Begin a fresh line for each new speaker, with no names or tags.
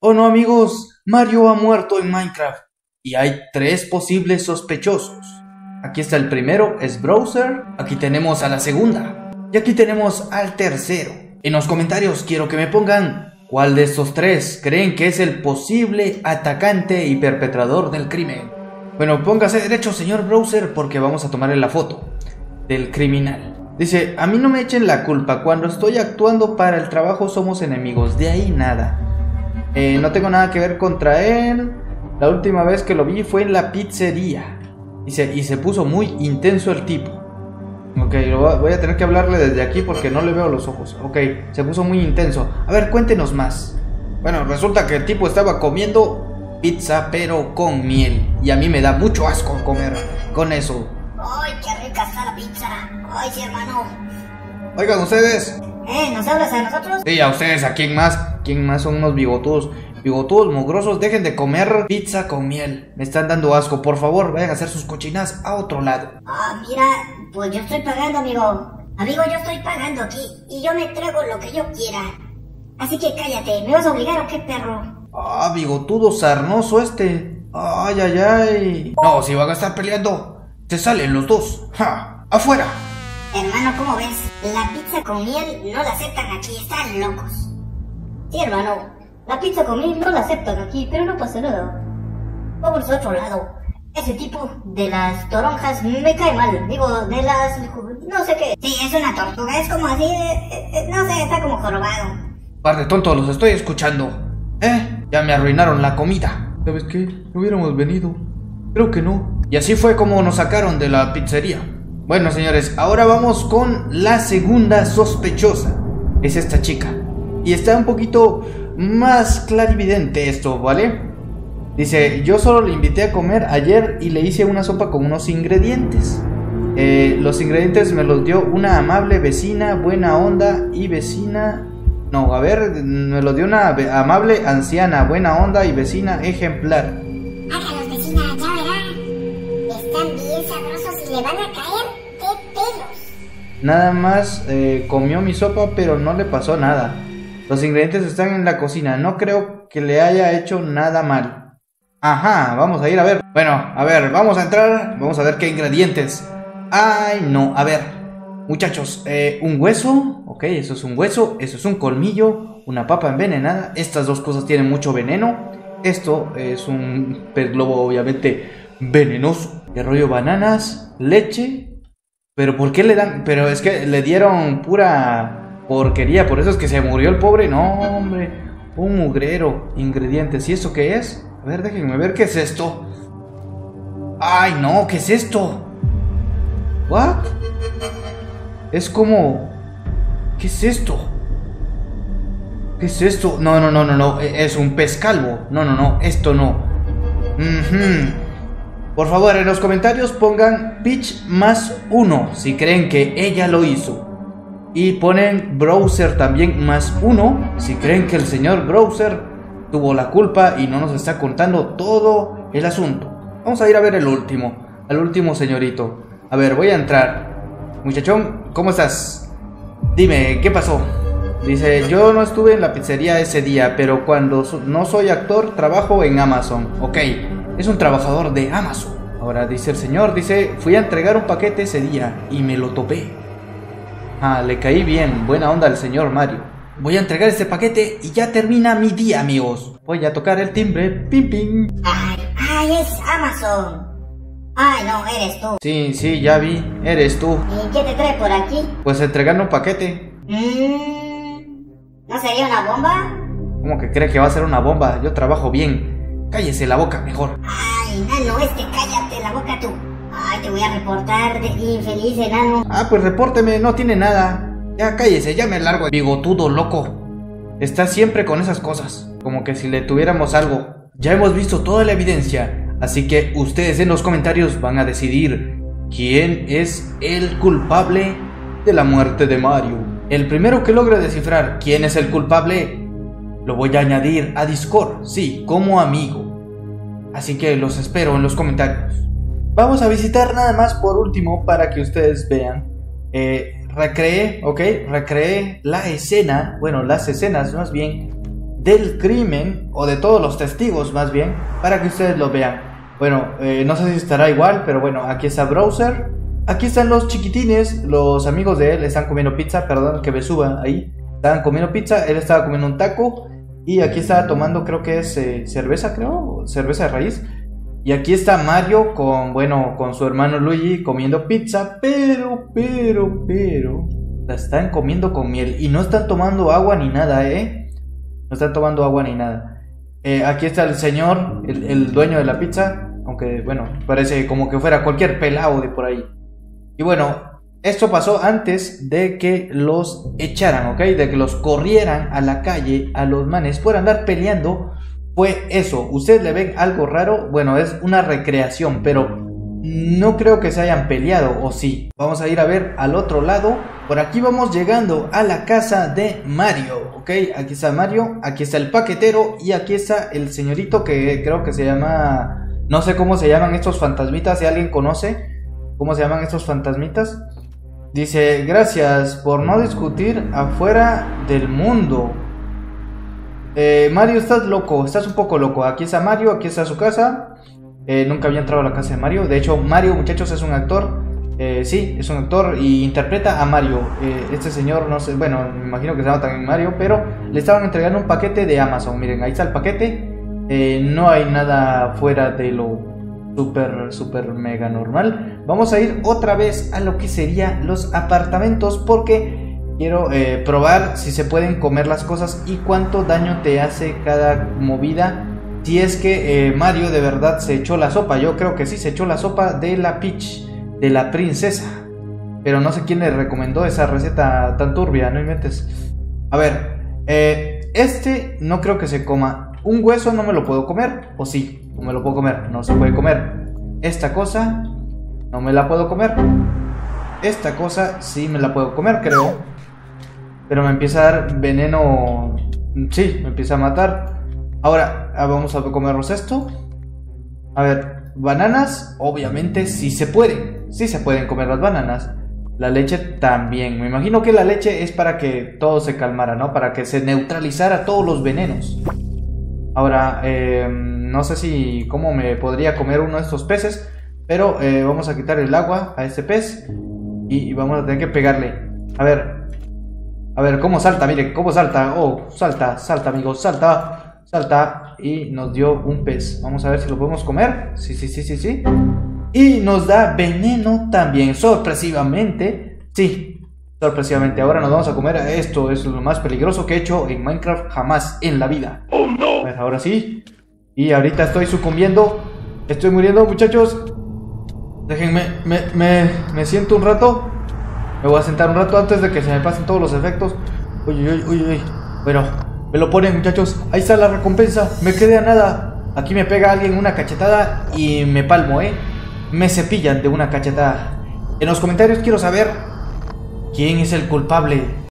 Oh no, amigos, Mario ha muerto en Minecraft y hay 3 posibles sospechosos. Aquí está el primero, es Bowser. Aquí tenemos a la segunda y aquí tenemos al tercero. En los comentarios quiero que me pongan cuál de estos 3 creen que es el posible atacante y perpetrador del crimen. Bueno, póngase derecho, señor Bowser, porque vamos a tomarle la foto del criminal. Dice, a mí no me echen la culpa, cuando estoy actuando para el trabajo somos enemigos, de ahí nada. No tengo nada que ver contra él. La última vez que lo vi fue en la pizzería. Y se puso muy intenso el tipo. Ok, voy a tener que hablarle desde aquí porque no le veo los ojos. Ok, se puso muy intenso. A ver, cuéntenos más. Bueno, resulta que el tipo estaba comiendo pizza pero con miel. Y a mí me da mucho asco comer con eso.
¡Ay, qué rica está la pizza! ¡Ay, sí, hermano!
Oigan, ustedes.
¿Nos hablas a nosotros?
Sí, a ustedes, ¿a quién más? ¿Quién más son unos bigotudos? Bigotudos mugrosos, dejen de comer pizza con miel. Me están dando asco, por favor, vayan a hacer sus cochinas a otro lado.
Ah, mira, pues yo estoy pagando, amigo. Amigo, yo estoy pagando aquí y yo me traigo lo que yo quiera. Así que cállate, ¿me vas a obligar o qué, perro?
Ah, bigotudo sarnoso este. Ay, ay, ay. No, si van a estar peleando, se salen los dos. ¡Ja! ¡Afuera!
Hermano, ¿cómo ves? La pizza con miel no la aceptan aquí, están locos. Sí, hermano, la pizza con miel no la aceptan aquí, pero no pasa nada. Vamos a otro lado. Ese tipo de las toronjas me cae mal. Digo, de las... no sé qué. Sí, es una tortuga, es como así, no sé, está como jorobado.
Par de tontos, los estoy escuchando. Ya me arruinaron la comida. ¿Sabes qué? No hubiéramos venido. Creo que no. Y así fue como nos sacaron de la pizzería. Bueno, señores, ahora vamos con la segunda sospechosa. Es esta chica. Y está un poquito más clarividente esto, ¿vale? Dice, yo solo le invité a comer ayer y le hice una sopa con unos ingredientes. Los ingredientes me los dio una amable vecina, buena onda y vecina... No, a ver, me los dio una amable anciana, buena onda y vecina ejemplar.
Hágalos, vecina, ya verá. Están bien sabrosos y le van a caer de pelos.
Nada más comió mi sopa, pero no le pasó nada. Los ingredientes están en la cocina. No creo que le haya hecho nada mal. Ajá, vamos a ir a ver. Bueno, a ver, vamos a entrar. Vamos a ver qué ingredientes. Ay, no, a ver. Muchachos, un hueso. Ok, eso es un hueso. Eso es un colmillo. Una papa envenenada. Estas dos cosas tienen mucho veneno. Esto es un pez globo, obviamente, venenoso. ¿Qué rollo? Bananas, leche. Pero ¿por qué le dan? Pero es que le dieron pura porquería. Por eso es que se murió el pobre. No, hombre. Un mugrero. Ingredientes. ¿Y eso qué es? A ver, déjenme ver qué es esto. Ay, no, ¿qué es esto? ¿What? Es como... ¿Qué es esto? ¿Qué es esto? No, no, no, no, no. Es un pez calvo. No, no, no. Esto no. Por favor, en los comentarios pongan Peach +1 si creen que ella lo hizo. Y ponen Bowser también +1 si creen que el señor Bowser tuvo la culpa y no nos está contando todo el asunto. Vamos a ir a ver el último. Al último señorito. A ver, voy a entrar. Muchachón, ¿cómo estás? Dime, ¿qué pasó? Dice, yo no estuve en la pizzería ese día, pero cuando no soy actor, trabajo en Amazon. Ok, es un trabajador de Amazon. Ahora dice el señor, dice, fui a entregar un paquete ese día y me lo topé. Ah, le caí bien, buena onda al señor Mario. Voy a entregar este paquete y ya termina mi día, amigos. Voy a tocar el timbre, pim pim.
Ay, es Amazon. Ay, no, eres tú.
Sí, sí, ya vi, eres tú.
¿Y qué te trae por aquí?
Pues entregando un paquete.
¿No sería una bomba?
¿Cómo que cree que va a ser una bomba? Yo trabajo bien. Cállese la boca mejor.
Ay, enano, cállate la boca tú. Ay, te voy a reportar de infeliz, enano.
Ah, pues repórteme, no tiene nada. Ya cállese, ya me largo. Bigotudo loco. Está siempre con esas cosas. Como que si le tuviéramos algo. Ya hemos visto toda la evidencia. Así que ustedes en los comentarios van a decidir quién es el culpable de la muerte de Mario. El primero que logre descifrar quién es el culpable, lo voy a añadir a Discord, sí, como amigo. Así que los espero en los comentarios. Vamos a visitar nada más por último para que ustedes vean. Recreé la escena, bueno, las escenas más bien, del crimen, o de todos los testigos más bien, para que ustedes lo vean. Bueno, no sé si estará igual, pero bueno, aquí está Browser. Aquí están los chiquitines, los amigos de él están comiendo pizza, perdón que me suba ahí. Estaban comiendo pizza, él estaba comiendo un taco. Y aquí estaba tomando, creo que es cerveza, cerveza de raíz. Y aquí está Mario con su hermano Luigi comiendo pizza, pero la están comiendo con miel y no están tomando agua ni nada, no están tomando agua ni nada. Aquí está el señor, el dueño de la pizza, aunque bueno, parece como que fuera cualquier pelado de por ahí. Y bueno, esto pasó antes de que los echaran, ¿ok? De que los corrieran a la calle a los manes por andar peleando. Fue eso. ¿Ustedes le ven algo raro? Bueno, es una recreación, pero no creo que se hayan peleado, ¿o sí? Vamos a ir a ver al otro lado. Por aquí vamos llegando a la casa de Mario, ¿ok? Aquí está Mario, aquí está el paquetero y aquí está el señorito que creo que se llama... No sé cómo se llaman estos fantasmitas, si alguien conoce cómo se llaman estos fantasmitas. Dice, gracias por no discutir afuera del mundo. Mario, estás loco, estás un poco loco. Aquí está Mario, aquí está su casa. Nunca había entrado a la casa de Mario. De hecho, Mario, muchachos, es un actor. Sí, es un actor y interpreta a Mario. Este señor, no sé, bueno, me imagino que se llama también Mario, pero le estaban entregando un paquete de Amazon. Miren, ahí está el paquete. No hay nada fuera de lo super mega normal. Vamos a ir otra vez a lo que serían los apartamentos porque quiero probar si se pueden comer las cosas y cuánto daño te hace cada movida. Si es que Mario de verdad se echó la sopa. Yo creo que sí, se echó la sopa de la Peach, de la princesa. Pero no sé quién le recomendó esa receta tan turbia, no inventes. A ver, este no creo que se coma. Un hueso no me lo puedo comer, ¿o sí? No me lo puedo comer, no se puede comer. Esta cosa no me la puedo comer. Esta cosa sí me la puedo comer, creo. Pero me empieza a dar veneno. Sí, me empieza a matar. Ahora, vamos a comernos esto. A ver, bananas, obviamente sí se pueden. Sí se pueden comer las bananas. La leche también. Me imagino que la leche es para que todo se calmara, ¿no? Para que se neutralizara todos los venenos. Ahora, no sé si cómo me podría comer uno de estos peces, pero vamos a quitar el agua a este pez y vamos a tener que pegarle. A ver, cómo salta, miren, cómo salta. Oh, salta, amigos, salta y nos dio un pez. Vamos a ver si lo podemos comer. Sí. Y nos da veneno también, sorpresivamente. Sí, sorpresivamente. Ahora nos vamos a comer esto. Es lo más peligroso que he hecho en Minecraft jamás en la vida. Oh, no. A ver, ahora sí. Y ahorita estoy sucumbiendo. Estoy muriendo, muchachos. Déjenme, me siento un rato. Me voy a sentar un rato antes de que se me pasen todos los efectos. Uy. Bueno, me lo ponen, muchachos. Ahí está la recompensa. Me quedé a nada. Aquí me pega alguien una cachetada y me palmo, me cepillan de una cachetada. En los comentarios quiero saber quién es el culpable.